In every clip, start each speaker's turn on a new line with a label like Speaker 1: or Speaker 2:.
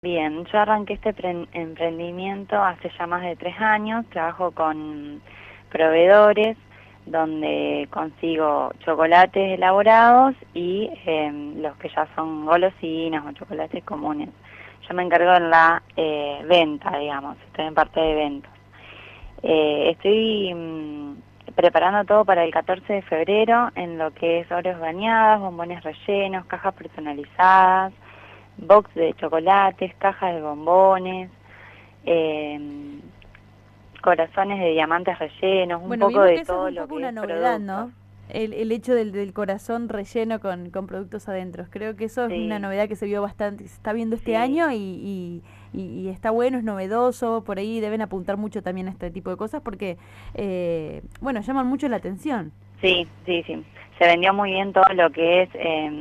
Speaker 1: Bien, yo arranqué este emprendimiento hace ya más de 3 años, trabajo con proveedores donde consigo chocolates elaborados y los que ya son golosinas o chocolates comunes. Yo me encargo de la venta, digamos, estoy en parte de ventas. Estoy preparando todo para el 14 de febrero en lo que es Oreos bañadas, bombones rellenos, cajas personalizadas, box de chocolates, cajas de bombones, eh, corazones de diamantes rellenos, un
Speaker 2: Bueno,
Speaker 1: poco
Speaker 2: vimos
Speaker 1: de
Speaker 2: que eso es
Speaker 1: todo
Speaker 2: un
Speaker 1: lo
Speaker 2: poco
Speaker 1: que
Speaker 2: una
Speaker 1: es
Speaker 2: novedad,
Speaker 1: productos.
Speaker 2: ¿no? El hecho del corazón relleno con productos adentro. Creo que eso es una
Speaker 1: Sí,
Speaker 2: novedad que se vio bastante, se está viendo este
Speaker 1: sí,
Speaker 2: año y está bueno, es novedoso. Por ahí deben apuntar mucho también a este tipo de cosas porque, bueno, llaman mucho la atención.
Speaker 1: sí, sí, sí. Se vendió muy bien todo lo que es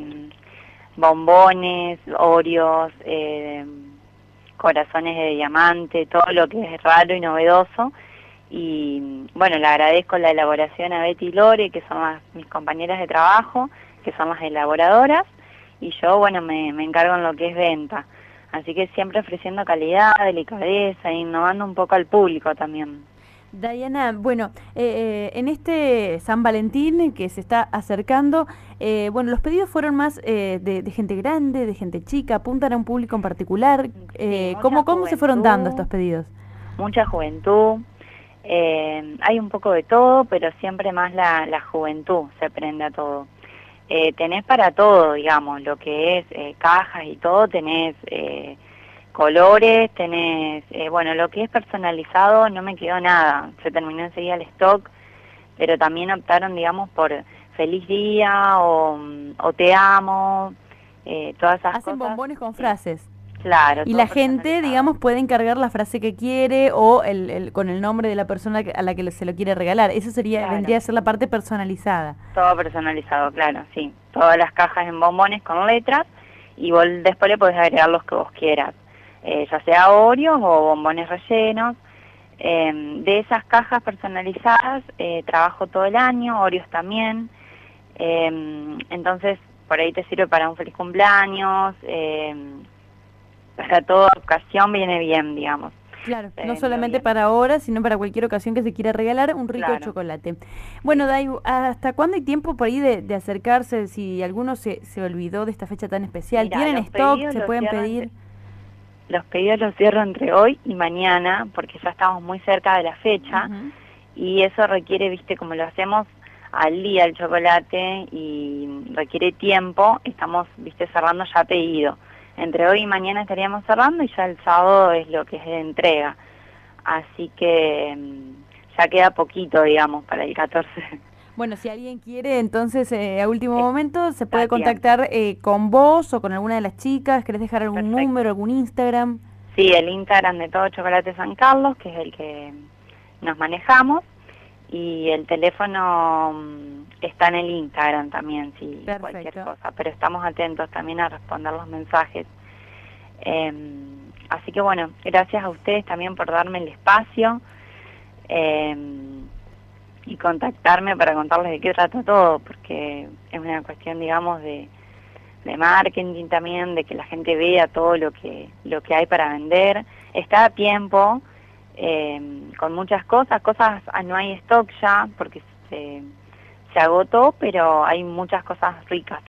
Speaker 1: bombones, Oreos, corazones de diamante, todo lo que es raro y novedoso. Y bueno, le agradezco la elaboración a Betty y Lore, que son mis compañeras de trabajo, que son las elaboradoras, y yo, bueno, me encargo en lo que es venta. Así que siempre ofreciendo calidad, delicadeza, innovando un poco al público también.
Speaker 2: Diana, bueno, en este San Valentín que se está acercando, bueno, los pedidos fueron más de gente grande, de gente chica, apuntan a un público en particular.
Speaker 1: Sí, mucha
Speaker 2: ¿Cómo se fueron dando
Speaker 1: juventud,
Speaker 2: estos pedidos?
Speaker 1: mucha juventud. Hay un poco de todo, pero siempre más la juventud se prende a todo. Tenés para todo, digamos, lo que es cajas y todo, tenés colores, tenés, bueno, lo que es personalizado no me quedó nada, se terminó enseguida el stock, pero también optaron, digamos, por feliz día o te amo, todas esas
Speaker 2: Hacen
Speaker 1: cosas,
Speaker 2: bombones con frases.
Speaker 1: claro,
Speaker 2: Y
Speaker 1: todo
Speaker 2: la gente,
Speaker 1: personalizado.
Speaker 2: digamos, puede encargar la frase que quiere o con el nombre de la persona a la que se lo quiere regalar. Eso sería,
Speaker 1: Claro,
Speaker 2: vendría a ser la parte personalizada.
Speaker 1: todo personalizado, claro, sí. Todas las cajas en bombones con letras y vos después le podés agregar los que vos quieras, ya sea Oreos o bombones rellenos. De esas cajas personalizadas trabajo todo el año, Oreos también. Entonces, por ahí te sirve para un feliz cumpleaños, para toda ocasión viene bien, digamos.
Speaker 2: Claro,
Speaker 1: Se
Speaker 2: no
Speaker 1: vendió
Speaker 2: solamente
Speaker 1: bien,
Speaker 2: para ahora, sino para cualquier ocasión que se quiera regalar un rico
Speaker 1: claro,
Speaker 2: chocolate. Bueno,
Speaker 1: sí.
Speaker 2: Dai, ¿hasta cuándo hay tiempo por ahí de acercarse? Si alguno se olvidó de esta fecha tan especial,
Speaker 1: Mira,
Speaker 2: ¿tienen stock? ¿Se pueden pedir?
Speaker 1: los pedidos los cierro entre hoy y mañana, porque ya estamos muy cerca de la fecha,
Speaker 2: Ujú.
Speaker 1: y eso requiere, viste, como lo hacemos al día el chocolate y requiere tiempo, estamos, viste, cerrando ya pedido. Entre hoy y mañana estaríamos cerrando y ya el sábado es lo que es de entrega. Así que ya queda poquito, digamos, para el 14.
Speaker 2: Bueno, si alguien quiere, entonces a último momento se
Speaker 1: Está
Speaker 2: puede
Speaker 1: a tiempo.
Speaker 2: contactar con vos o con alguna de las chicas. ¿Querés dejar algún
Speaker 1: Perfecto.
Speaker 2: número, algún Instagram?
Speaker 1: Sí, el Instagram de Todo Chocolate San Carlos, que es el que nos manejamos, y el teléfono está en el Instagram también, si cualquier
Speaker 2: Perfecto.
Speaker 1: cosa, pero estamos atentos también a responder los mensajes. Eh, Así que bueno, gracias a ustedes también por darme el espacio eh, y contactarme para contarles de qué trata todo, porque es una cuestión, digamos, de marketing también, de que la gente vea todo lo que hay para vender. Está a tiempo, con muchas cosas, no hay stock ya, porque se agotó, pero hay muchas cosas ricas